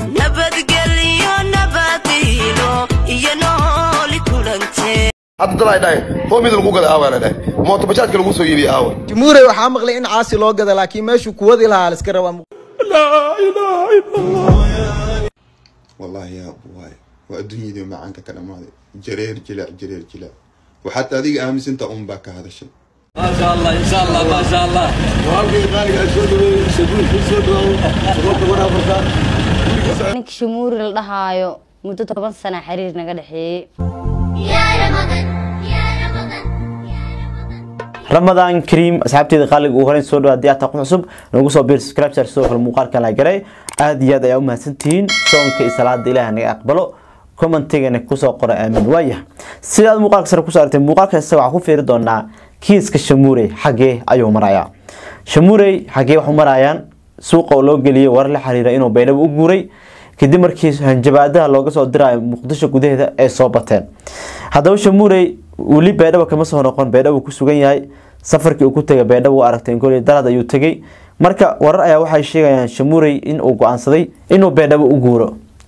نبات قليو نباتينو ينولي كلنتي هذا طلع ده هو ميد الجوجل أول ده موت بجات كل موسو يبي أول جمهوري waxaa maqlay in caasi loo gada laakiin meeshu kuwadi lahaa iska rabaa لا إله إلا الله والله يا أبوي والدنيا دي معك كلام هذا جرير جلا وحتى هذيك أمس أنت باك هذا الشيء ما شاء الله إن شاء الله ما شاء الله وأبي ذلك ninka Shamuur la dhahayo muddo 10 sano xiriir naga dhaxeeyay رمضان كريم أصحابتي قالوا وهرين سودوا دي أتاقم عصب نقصوا بالسكريبت سووا في المقال كان لاجري هذه هذا يوم سنتين صون كإسلات إلى أن يقبلوا كومنت تيجي نقصوا قراءة من وياه سيد المقال كسر كسرت المقال كسر عقوب في ردنا كيس كشموري حقه أيوم رايا شموري حقه وحمرايان سوق ولوج اللي ورا حريرة إنه بينه وجوري كده مركز هنجبادها لوجس أدرى مقدسة كده هذا إصابتين هذا شموري ولي بينه وكم صار نقول بينه وكسوجين هاي safarkii uu ku tagay beedho uu aragtay in goolay dalad ayuu tagay marka warar ayaa waxay sheegayaan Shamuurey in uu go'aansaday inuu beedho u guuro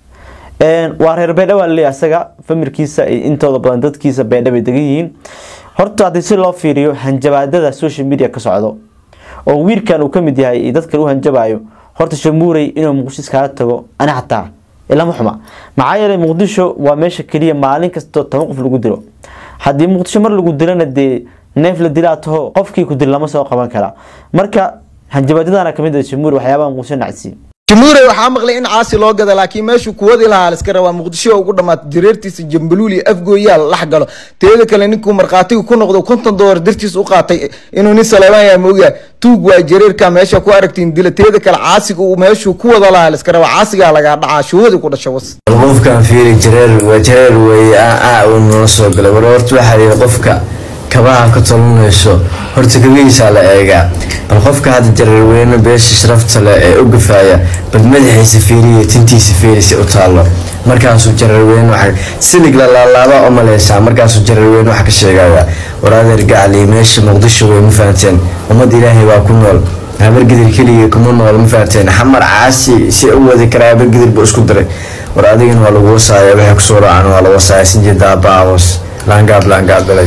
waa reer beedho wali asaga familkiisa intooda badan dadkiisa beedho bay degan yihiin horta hadii si loo fiiriyo hanjabaadada social media ka socdo oo wiilkan uu kamid yahay dadka uu hanjabayo horta Shamuurey inuu Muqdisho iska tago ana xataa ila muxma maxaa yeelay Muqdisho waa meesha kaliya maalin kasta 10 qof lagu dilo hadii Muqdisho mar lagu dilana neef la dilaato qofkii ku dil lama soo qaban kara marka hanjabaadadana kamid ah Shamuurey waxyaabaha muusan nacsi Shamuurey waxaa maqlay in caasi loo gada laakiin meeshu kuwadi lahaa iska rabaa Muqdisho ugu dhamaad jireertiisa Jambaluuli afgooyaal lax galo teeda kale ninkuu marqaatiga ku noqdo $50 dartiis u qaatay inuu nin Salaaman yaa moogaa tuug waa jireerka meesha ku aragtiin dila teeda kale caasiga uu meeshu ku wada lahaa iska rabaa caasiga laga dhacaa shuhudi ku dhashay was qofkan fiiri jireer way uu noo soo galay warwartu waxa qofka كباها كتلونيسو horta gabiisa la eega bal qofka hada jarar weyn beesh sharafta la ee ugu faaya bal madaxiisa fiiriyo tintiisa fiirisi u taalo markaas uu jarar weyn waxa silig la laaba oo maleesha markaas uu jarar weyn waxa ka sheegaya waraadeer gacali meesha Muqdisho way ma faanteen umad Ilaahay waa ku nool habar gidir kaliya kuma nool ma faanteen xamar caasi si u wadi karaa habar gidir buu isku diray war adigina waa lagu wasaayay waxa ku soo raacay waa la wasaayay sinjida baawos laangaab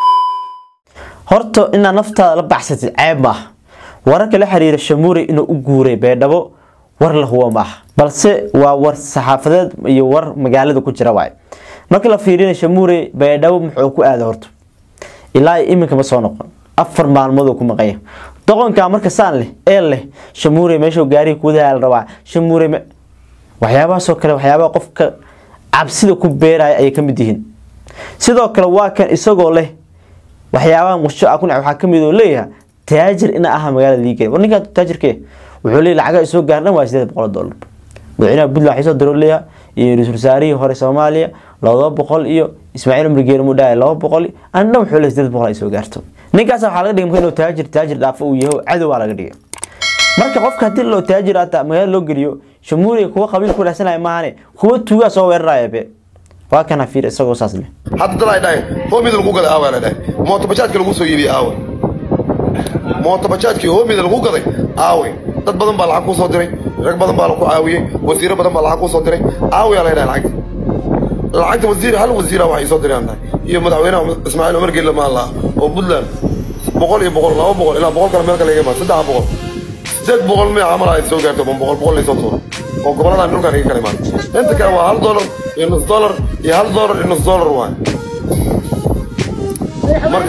horta inaa naftaada la baxsatid ceeb ma wararka la xiriira Shamuurey inuu u guuray beedhabo war la huwa ma balse waa war saxaafadeed iyo war magaalada ku jira waay marka la fiirinayo Shamuurey beedhabo muxuu ku aaday horta ilaa iminka ma soo noqon 4 maalmood ku maqaya doqonka marka saan leh Shamuurey meesha gaari ku wadaal rabaa Shamuurey waxyaabaha soo kale waxyaabaha qofka cabsida ku beeray ay kamid yihiin sidoo kale waa kan isagoo leh waxyaabaha mushtaaq ah waxa kamid oo leeyahay taajir ina ah magaalada liigay warninka taajirkee wuxuu leeyahay lacag soo gaarna waa $800 madaxweynaha Puntland waxa soo diroolaya iyo ra'iisul wasaarihi hore Soomaaliya 200 iyo Ismaaciil Umar Geer Mudaaye 200 anna wuxuu leeyahay $800 soo gaarto ninkaas waxa laga dhigay inuu taajir dhaaf uu yahay cadow waa laga dhigay marka qofka hadii loo taajir ata magaalada loo geliyo Shamuurey kuwa qabiil ku raasanaay maahane kuwa tuuga soo weeraraya وكان في رأسه وصل هذا طلع ده هو ميد الجوجل أول ده موت بجات كل موسو يبي أول موت بجات كي هو ميد الجوجل أول dad badan baa lacag ku soo diray rag badan baa ku caawiyay wasiiro badan baa lacag ku soo diray caawiya la ilaa lacagta hal wasiira waxay soo direen iyo madaxweynaha Ismaaciil Umar Geele ma Allah oo Puntland 100 200 ilaa 100 kale meel kale iga 300 ma amal ay soo gaarto 100 ay soo tuuro oo gobolada dhulka ay kale maan inta kale waa $1 iyo $1 iyo $1 iyo $1 waa marka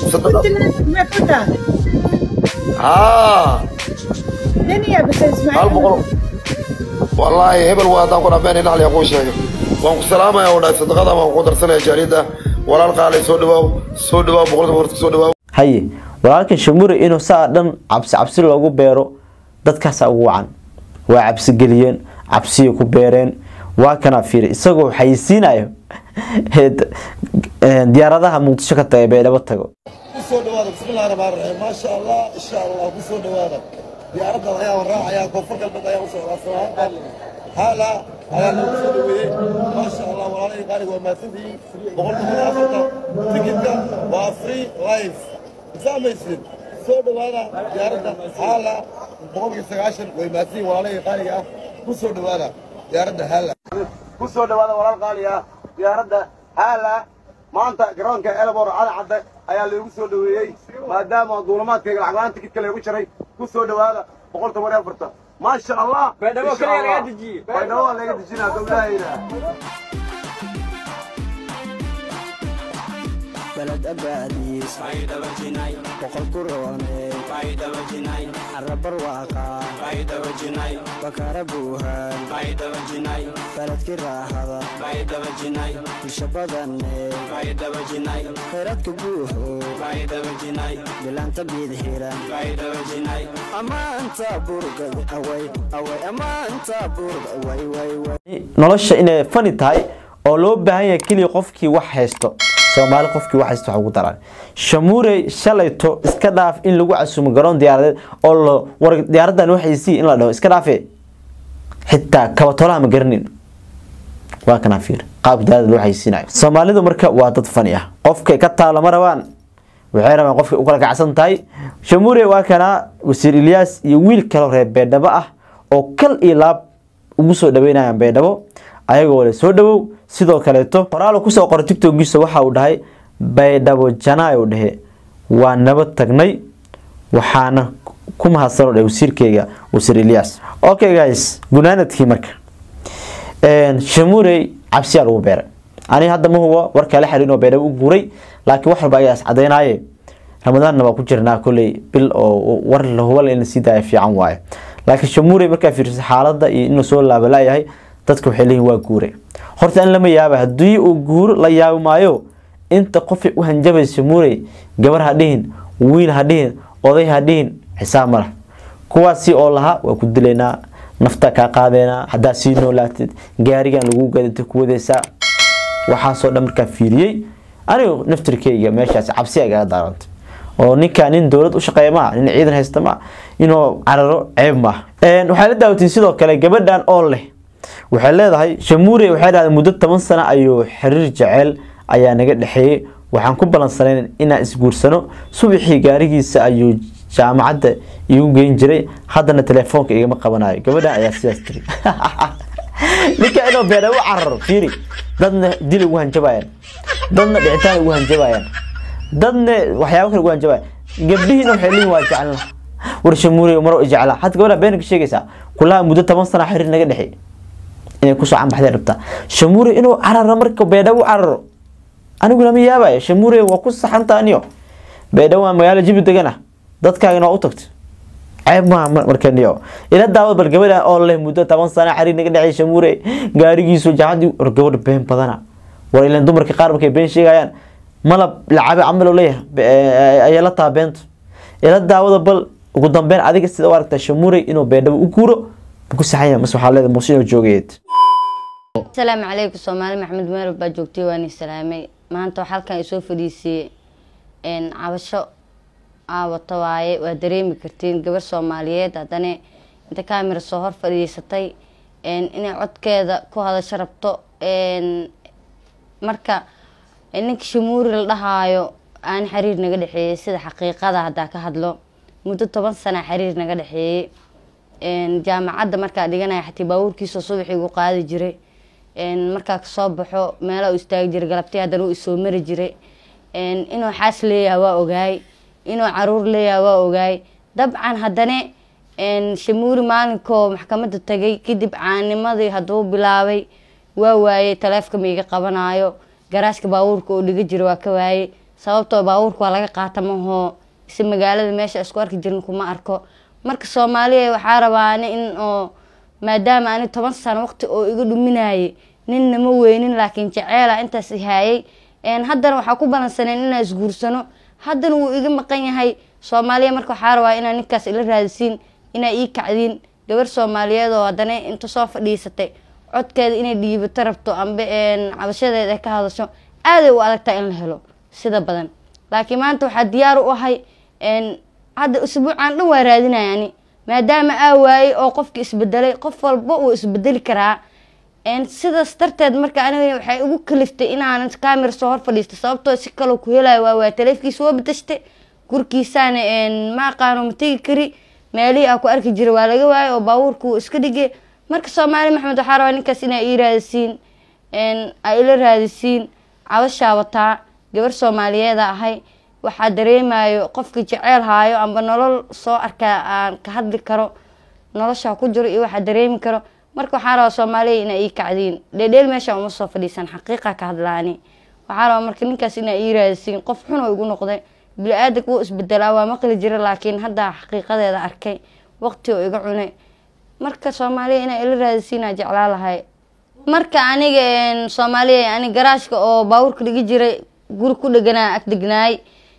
دنيا بس اسمعي والله هبل وهذا كنا بين على يقول شيء وانكم سلامة يا ولاد صدقنا ما نقدر سنة جريدة ولا القالي سودوا بقول سودوا هاي ولكن Shamuurey inuu saadan cabsi loogu beero dadkaas ugu wacan waa cabsi galiyeen cabsi ku beereen waa kana fiir isagoo xayisiinayo diyaaradaha Muqdisho ka tagay beedhabo tago soo dhawaada bismillaahir rahmaanir rahiim ma sha Allah insha Allah ku soo dhawaada ديارك يا وراء كفر قلبك يا وصل هلا على المسؤولية ما شاء الله والله قارئ وما تدي بقول لكم أفضل تكتب وفري لايف زعما يصير صوت هذا ديارك هلا بقول لك 19 وما تدي والله قارئ بصوت هذا diyaaradda haala ku soo dhawaada walaal qaali ah diyaaradda haala maanta garoonka elbor cali cadde ayaa lagu soo dhaweeyey maadaama duulamaadkayga lacag la'aan tikidka lagu jiray ku soo dhawaada 114 ما شاء الله baydhabo kaliya laga dejiyey baydhabo laga dejinaa dowladayna بلد أباديس فايدة وجناي وقل كروني فايدة وجناي عرب الواقع فايدة وجناي وكربوها فايدة وجناي بلد كراهة فايدة وجناي الشبابني فايدة وجناي خيرات كبوهو فايدة وجناي بلان تبيد هيران فايدة وجناي أما أنت برقد أوي أما أنت برقد أوي nolosha inay fani tahay oo loo baahan yahay kaliya qofkii wax haysto Soomaali qofkii wax haysto waxa ugu daran Shamuure shalayto iska dhaaf in lagu casuumo garoon diyaaradeed oo la war diyaaradan waxay si in la dhaho iska dhaafay xitaa kabatolaha ma garanin waa kana fiir qaab diyaarad waxay siinay Soomaalidu marka waa dad fani ah qofka ka taala marabaan waxay rabaan qofka u kala gacsan tahay Shamuure waa kana wasiir Ilyas iyo wiil kale reer Beedhabo ah oo kal ilaab ugu soo dhaweynayaan Beedhabo ayagoo la soo dhawow sidoo kale to qoraal ku soo qoray TikTok-giisa waxa uu dhahay Beedhabo Janaayo u dhahay waa nabad tagnay waxaana ku mahadsan wasiirkeyga wasiir Ilyas okay guys gunaanadkii marka Shamuure cabsiya lagu beeray ani hadda ma huwa warka la xiriino Beedhabo u guuray laakiin wax walba ayaa cadeynaaye Ramadaanna waa ku jirnaa kulay bil oo war la huwa in si daay fiican waaye laakiin Shamuure marka fiirsan xaaladda iyo inuu soo laabalayahay dadku waxay leeyihiin waa guuray horta in lama yaabo hadii uu guur la yaabo maayo inta qof u hanjabay Shamuure gabar hadhiin wiil hadhiin oday hadhiin xisaab ma laha kuwaasi oo laha waa ku dileena nafta ka qaadeena hadaa si noolaatid gaarigan lagu gadantay ku wadaysa waxa soo dhamarka fiiriyay anigu naftirkeyga meeshaas cabsi aga daarantay oo ninkan in dawlad u shaqeeyma in ciidan haysta ma inuu cararo ceeb ma waxa la daawatay sidoo kale gabadhan oo leh waxay leedahay Shamuure waxay raadin muddo 10 sano ayuu xiriir jacayl ayaa naga dhaxeeyay waxaan ku balansanay inaan isguursano subaxii gaarigiisa ayuu jaamacadda igu geyn jiray haddana telefoonka igama qabanayo gabadha ayaa sidaas tiri ninka inuu Beedhabo cararo fiiri dadna dil ugu hanjabayaan dadna dhicitaan ugu hanjabayaan dadna waxyaabo kale ugu hanjabayaan gabdhihiina waxay leeyihiin waa jecel war Shamuure maro jecel had gabadha been ka sheegaysa kulaha muddo 10 sano xiriir naga dhaxeeyay inay ku soo cambaxday rabta Shamuure inuu cararo marka Beedhabo cararo anigu lama yaabay Shamuure waa ku saxantaaniyo Beedhabo waa magaalo jibi degana dadkaagana u tagtay ceeb ma markaniyo ila daawad bal gabadha oo leh muddo 10 sano xiriir naga dhacay Shamuure gaarigiisu jaacadi war gabadha been badana war ilaan dumarka qaar markay been sheegayaan malab lacab amal leeyahay ay la taabeento ila daawada bal ugu dambeyn adiga sida u aragtaa Shamuure inuu Beedhabo u guuro ku saxaya mas waxa leedahay muusiyo joogeed السلام عليكم سومالي محمد ميرو با joogtay waan salaamay maanta halkan ay soo fadhiisay cabasho wato waaye waa dareemi kartiin gabar Soomaaliyeed hadana inta kaamira soo hor fadhiisatay inay codkeeda ku hadasho rabto marka ninka Shamuure la dhahaayo aan xiriir naga dhaxeeyay sida xaqiiqada hada ka hadlo muddo 10 sano xiriir naga dhaxeeyay jaamacadda marka dhiganay xatii baawurkiisa subaxii ugu qaadi jiray marka ka soo baxo meel uu istaag jiray galabtii hadana uu soo mari jiray inuu xaas leeyahay waa ogaay inuu caruur leeyahay waa ogaay dabcan hadana Shamuure maalinko maxkamadda tagay kadib caanimadii haduu bilaabay waa waayay taleefka miiga qabanayo garaashka baawurka oo dhiga jiray waa ka waayay sababtoo baawurka waa laga qaatamaho si magaalada meesha isku arki jirin kuma arko marka Soomaaliya waxa rabaan in oo maadaama aan 10 sano waqti oo iga dhuminayay ninna ma weynin laakiin jaceela intaas hayay haddana waxa ku balansanay inaan isguursano haddana uu iga maqan yahay Soomaaliya marka waxa rabaa inaan ninkaas ila raadisiin inay ii kacdin gabar Soomaaliyeed oo haddana inta soo fadhiisatay codkeeda inay dhiibato rabto amba cabashadeeda ka hadasho aad ay u adagtaa in la helo sida badan laakiin maanta waxa diyaar u ahay hadda usbuucan dhan waa raadinayaan maadaama waayay oo qofki isbedelay qof walba uu isbedeli karaa sidaas darteed marka aniga waxay ugu kaliftay inaan kaamira soo hor fadhiisto sababtoo si kale ku helay waa taleefkiisa waa bedeshtay gurkiisana ma aqaano ma tagi kari meelii ku arki jiray waa laga waayay oo baawurku iska dhigay marka Soomaali Maxamed waxaa rabaa ninkaas inay ii raadisiin ay ila raadisiin cabashaa wataa gabar Soomaaliyeed ahay waxaa dareemayo qofka jecel haayo amba nolol soo arkaa aan ka hadli karo nolosha ku jiro iyo waxa dareemi karo marka waxaa rabaa Soomaaliya inay ii kacdiin dheedheel meesha uma soo fadhiisan xaqiiqa ka hadlaani waxaa rabaa marka ninkaas inay ii raadisiin qof xun oo igu noqday bini'aadamku wuu isbedelaa waa maqli jira laakiin hadda xaqiiqadeeda arkay waqti oo iga cunay marka Soomaaliya inay ila raadisiin aan jeclaa lahay marka aniga Soomaaliya ani garaashka oo baawurka dhigi jiray guri ku dhaganaa ag degnaay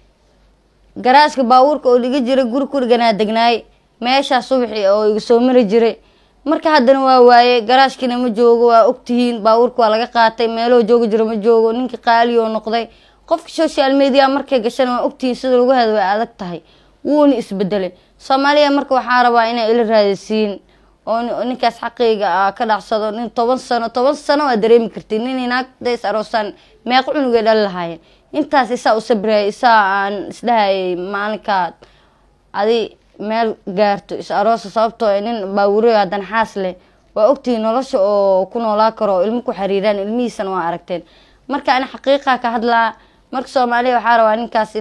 garaashka baawurka oo dhigi jiray guri ku dhaganaa degnaay meesha subaxii oo iga soo mari jiray marka haddana waa waaye garaashkina ma joogo waa ogtihiin baawurka waa laga qaatay meelo joogo jiro ma joogo ninka qaali oo noqday qofka social media markay gashan waa ogtihiin sida lagu hado way adag tahay wuuna isbedelay Soomaaliya marka waxaa rabaa inay ila raadisiin oo ninkaas xaqiiqa ka dhacsado nin 10 sano waa dareemi kartiin nin inaag days aroosan meeq cunuga dhal lahaayeen intaas isaa u sabray isaa aan isdhahay maalinka adi meel gaarto is aroos sababtoo nin baawuro hadan xaas leh waa ogtii nolosha oo ku noolaa karo ilmo ku xariiraan ilmihiisana waa aragteen marka ana xaqiiqa ka hadlaa marka Soomaaliya waxaa rabaa ninkaas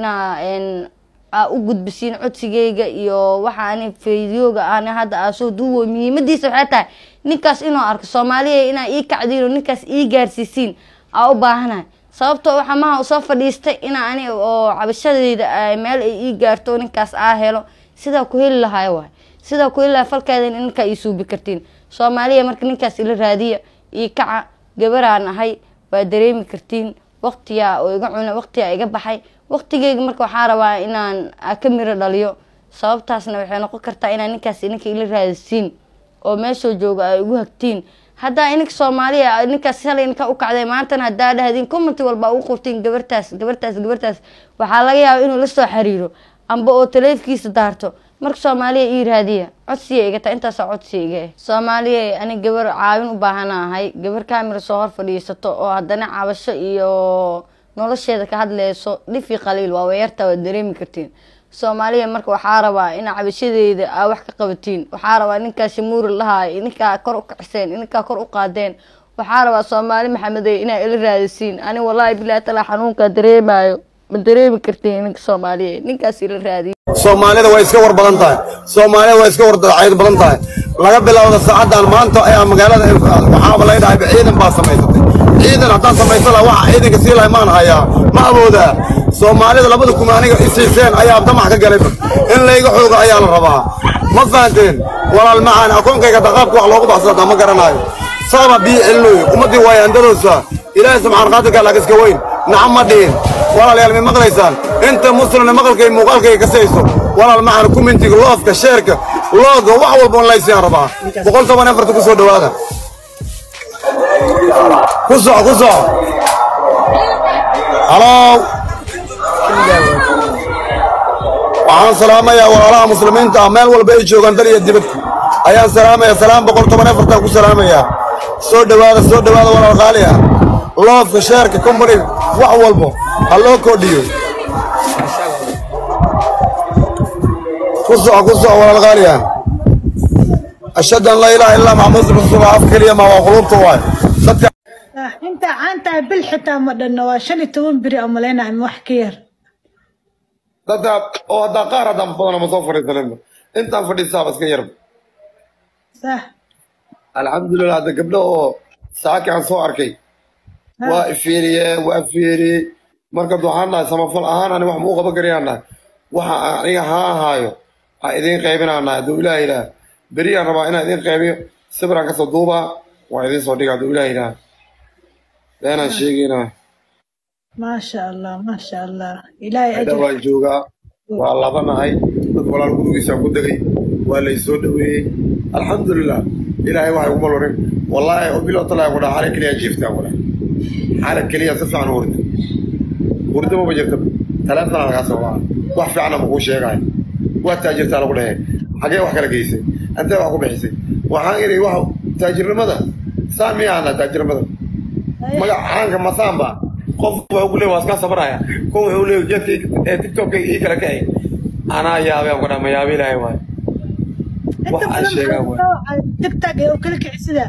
inaa u gudbisiin codsigeyga iyo waxa aan fiidiyooga aan hadda soo duubo muhiimadiisa waxay tahay ninkaas inuu arko Soomaaliya inaa ii kacdiino ninkaas ii gaarsiisiin u baahanahay sababtoo waxa ma u soo fadhiistay inaa ani oo cabashadeeda meel ay ii gaarto ninkaas helo sida ku heli lahaay waay sida ku heli falkeeda ninka ii suubi kartiin Soomaaliya marka ninkaas ila raadiya ii kaca gabaraan ahay waa dareemi kartiin waqtiga oo iga cuna waqtiga iga baxay waqtigeyga marka waxaa rabaa inaan ka miro dhaliyo sababtaasna waxay noqon kartaa inaan ninkaas ila raadisiin oo meesha jooga ay ugu hagtiin hadda inka Soomaaliya ninkaas shalay inka u kacday maantana hadda dhahdin comment walba u qortiin gabartaas waxaa laga yaabaa inuu la soo xiriiro amba oo taleefkiisa daarto marka Soomaaliya ii raadiya codsiga iga taa intaas codsiga Soomaaliya ani gabar caawin u baahanahay gabar kaamira soo hor fadhiisato oo haddana cabasho iyo nolosheeda ka hadlayso dhifi qaliil waa weerta waa dareemi kartiin Soomaaliya marka waxaa rabaa in cabashadeeda wax ka qabatiin waxaa rabaa ninkaas shamuur lahaay ninka kor u kacsan ninka kor u qaadeen waxaa rabaa Soomaali Maxamed inay ila raadisiin ani wallahi bilaa tala xanuunka dareemayo ma dareemi kartiin ninka Soomaaliya ninkaas ila raadiyo Soomaalida way iska war badan tahay Soomaalida way iska war daacad badan tahay laga bilaabo saacadan maanta ayaa magaalada waxa la yiraahdaa ciidan baa sameysatay ciidan haddaan sameysana waxa ciidanka si laaymaan hayaa ma awooda Soomaalida labada kumaaniga isiiseen ayaa damac ka galay in la iga xoogo ayaa la rabaa ma fahanteen walaal macaan akoonkayga daqaabka wax loogu baxsado ma garanayo sabab bi ilooy ummadii way andaloosa ilaahay subxaan qaadirka la iska weyn nacmadeen walaal ma maqlaysaan inta muslimna maqalkay muuqaalkay ka sayso walaal macaan commentiga loofka sheerka looga wax walba on laysii rabaa 114 ku soo dhawaada ku soo halo waxaan salaamayaa walaalaha muslimiinta meel walba ay joogaan dal iyo dibad ayaan salaamayaa salaam 114 ku salaamayaa soo dhawaada walaal qaali ah loofka sheerka company wax walba haloo koodhiyo ku soo walaal qaali ah ashhadu an la ilaha illa muhammad rasulullah afkariya ma waa qulubta waay انت بالحتى مدنا وشن توم بري املينا wax ka yar dada oo daqaar dam badan ma soo fariisanayno inta fadhiisaa iska yar صح alxamdulillah hada gabdho oo saaki aan soo arkay waa fiiriye marka waxaan samafal ahaan ani wax ma u qaban kariyana waxa aniga haayo idin qaybinaana duu ilaahay bariyan rabaa inaan idin qaybiyo sibran ka soo duuba waa idin soo dhigaa duu ilaahay أنا شيء ما شاء الله إلهي أجل هذا جوجا والله بنا هاي ولا نقول يسوع كدقي ولا يسود الحمد لله إلهي واحد يقول والله أبيله طلع ولا حالك ليه جيفته ولا حالك ليه صفر عن ورد ما بجرت ثلاثة على قصوا واحد فعلا مقول شيء قاعد والتاجر تعال ولا هي حاجة واحد كلا جيسي أنت واحد بحسي وحاجة واحد تاجر ماذا سامي أنا تاجر ماذا magacaanka masamba qof wuxuu ku leeyahay waska sabraya ko wuxuu leeyahay jeedka TikTok ee kala kay ana yaabay aan qada ma yaabay ilaahay waay waxaa sheegaa TikTok oo kala kicisida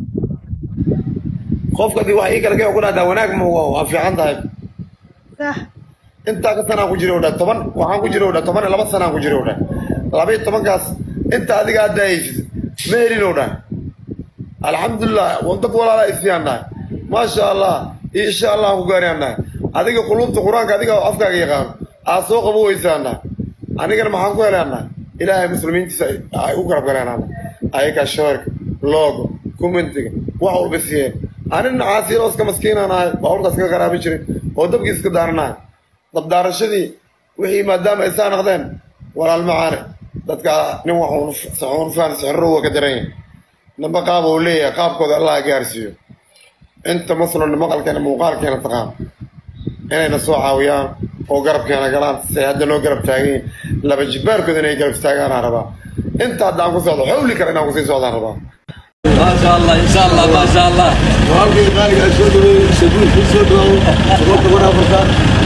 qofka dii wax ii kala kicin ku dhahdaa wanaag ma waa fiican tahay صح inta ka sanaa ku jiro oo 10 waxaan ku jiro oo 12 sanaa ku jiro oo 12 kaas inta adiga aadaysid meelin oo alxamdulillah wantad walaala isyaana ma sha Allah insha Allah ku gaarayna adiga qulubta quraanka adiga afkaaga yaqaan aa soo qabo weysaana anigana maxaan ku helaynaa ilaahay muslimiintiisa ay u garab galayaan ayaka shirk logo commentiga wax walba siiyeen anina caasiir oo iska maskiinanahay bawrkaas ka qaraabi jiray oo dabkiis ka daaranahay dab daarashadii wixii maadaama ay saan noqdeen walaal macaane dadka nin waxaan faan sixirro ka dareeyay namba qaab oo leeyahay qaabkooda Allah gaarsiiyo inta maslan maqalkeena muuqaalkeena taqaan inayna soo caawiyaan oo garabkeena galaan si hadda loo garab taageen laba jibaarkooda inay garab taagaan rabaa inta hadaan ku socdo xawli kale inaan ku sii socdaan rabaa ما شاء الله ان شاء الله ما شاء الله وهذه قال شنو شنو شنو شنو وانا فرصه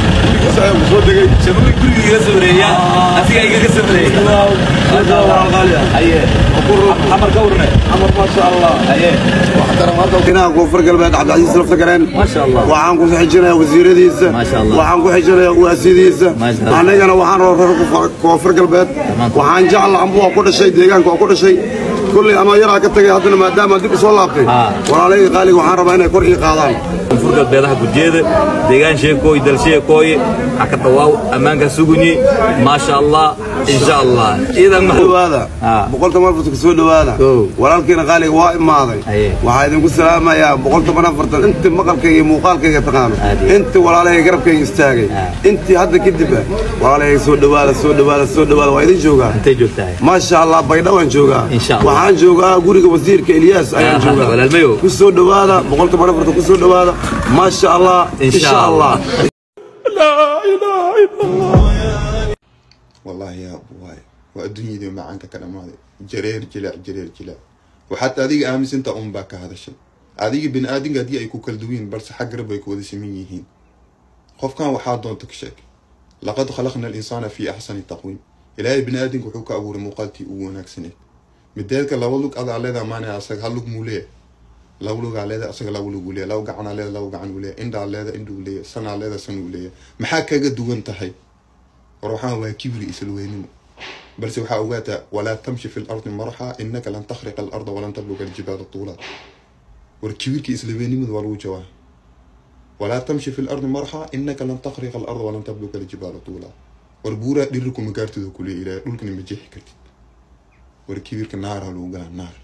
شنو كل يسبريا اسيا يسبريا ما شاء الله غاليه ايه عمر كورنا عمر ما شاء الله ايه واحترم هذا كنا كفر قلبك عبد العزيز لفت كرين ما شاء الله وعن كو حجنا وزيرadiisa ما شاء الله وعن كو حجنا واسيdiisa anagana waxaan كفر قلبك waxaan jecel ambu ku dhashay deegaanka ku dhashay كل أما يرى كتجي هذا ما دام ديك صلى الله وعليه قال وحنا ربنا كل قاضان فرقة بيضها بجيدة ديجان شيء كوي دل شيء كوي حكت واو أمانك سجني ما شاء الله إن شاء الله إذا ما هو هذا بقولت ما فتك سود هذا ولكن قال وايد ماضي وهذا نقول سلام يا بقولت ما نفرت أنت مقال كي مقال كي تقام أنت ولا عليه قرب كي يستاجي أنت هذا كذبة ولا عليه سود هذا سود هذا سود هذا وايد جوجا أنت جوتاي ما شاء الله بيضاء جوجا إن شاء الله waxaan joogaa guriga wasiirka Ilyas ayaan joogaa ku soo dhawaada boqolta marafta ku soo dhawaada ma sha Allah insha Allah la ilaha illallah wallahi ya abuway wa adduunyada macaanka ka dhamaaday jareer jilaa waxaad adiga aaminsan tahay baa ka hadashay adiga bin aadinga hadii ay ku kala duween balse xaq rab ay ku wada siman yihiin qofkan waxaa doonta ka sheeg laqad khalaqna al-insana fi ahsani taqwim ilaahay bin aadinga wuxuu ka abuuray muuqaalkii ugu wanaagsanaa مديرك لو لوك هذا على ذا مانع أسرع هلوك موليه لو لوك على ذا أسرع لو لوك وليه لو قعنا على ذا لو قعنا وليه إند على ذا إند وليه سنة على ذا سنة وليه محاكا قد وانت هاي روحان وكبري يسلوين بس وحاوغاتا ولا تمشي في الأرض مرحا إنك لن تخرق الأرض ولن تبلغ الجبال الطولات والكبير كيسلوين من والوجوه ولا تمشي في الأرض مرحا إنك لن تخرق الأرض ولن تبلغ الجبال الطولات والبورا ديركم مكارتو كل إلى لكن مجيح كرتي والكبير كنار هلوجا النار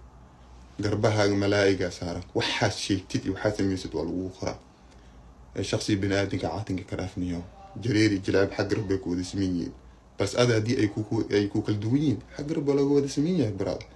قربها الملائكة صارت وحاس شيء تدي وحاس ميسد والأخرى الشخصي بنادم كعاتن كرافني يوم جريري جلاب حق ربك ودسميين بس هذا دي أي كوك الدوين حق ربك ولا ودسميين براد